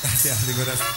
Gracias, de corazón.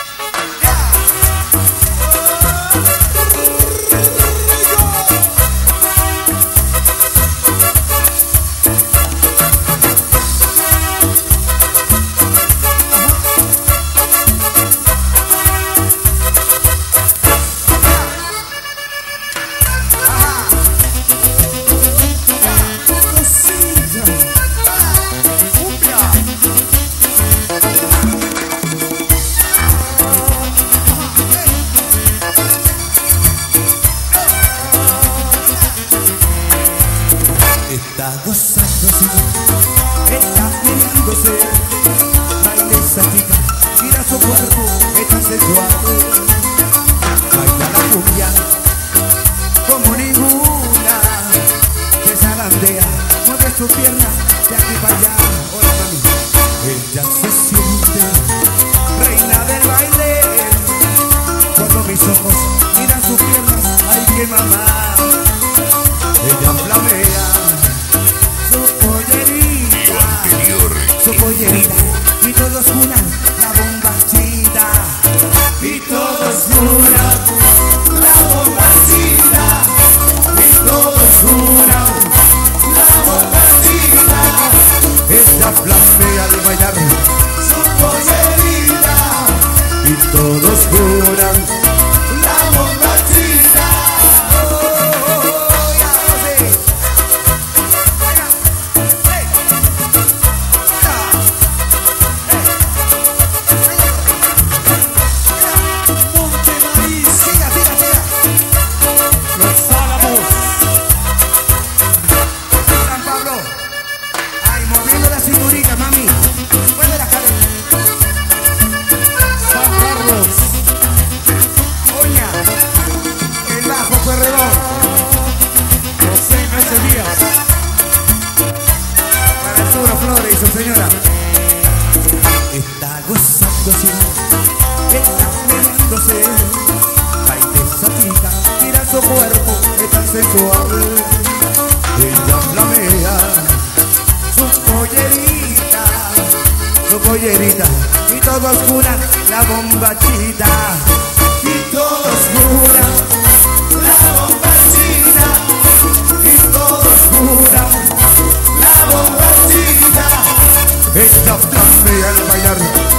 Está gozándose, está mirándose, baila esa chica, mira su cuerpo, es tan sensual. Baila la cumbia como ninguna, se zarandea, mueve su pierna de aquí para allá. Hola mami, ella se siente reina del baile, cuando mis ojos miran sus piernas, ay que mamá, ella flamea. Su pollerita, y todos juran la bombachita, y todos juran la bombachita, y todos juran la bombachita. Ella flamea al bailar su pollerita, y todos juran la bombachita. Señora, está gozándose, está mirándose, baila esa chica, mira su cuerpo, es tan sensual. Ella flamea su pollerita, y todos juran la bombachita, y todos juran la bombachita, y todos juran la bombachita. Esta flamea al bailar